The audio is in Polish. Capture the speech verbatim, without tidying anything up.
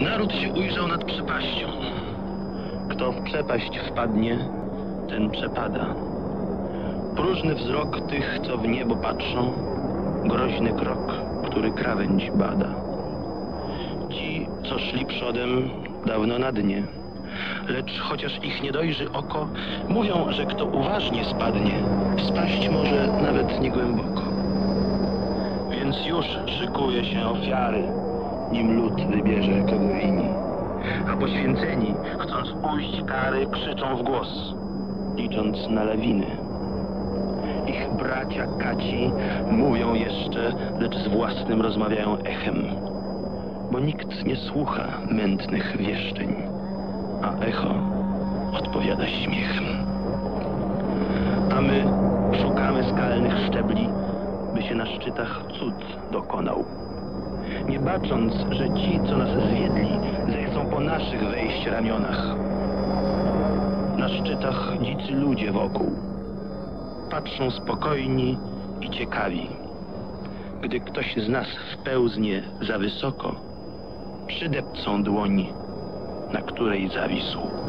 Naród się ujrzał nad przepaścią. Kto w przepaść wpadnie, ten przepada. Próżny wzrok tych, co w niebo patrzą, groźny krok, który krawędź bada. Ci, co szli przodem, dawno na dnie, lecz chociaż ich nie dojrzy oko, mówią, że kto uważnie spadnie, spaść może nawet niegłęboko. Więc już szykuje się ofiary, nim lud wybierze kogo wini. A poświęceni, chcąc ujść kary, krzyczą w głos, licząc na lawiny. Ich bracia kaci mówią jeszcze, lecz z własnym rozmawiają echem, bo nikt nie słucha mętnych wieszczeń, a echo odpowiada śmiechem. A my szukamy skalnych szczebli, by się na szczytach cud dokonał, nie bacząc, że ci, co nas zwiedli, zechcą po naszych wejść ramionach. Na szczytach dzicy ludzie wokół patrzą spokojni i ciekawi. Gdy ktoś z nas wpełznie za wysoko, przydepcą dłoń, na której zawisł.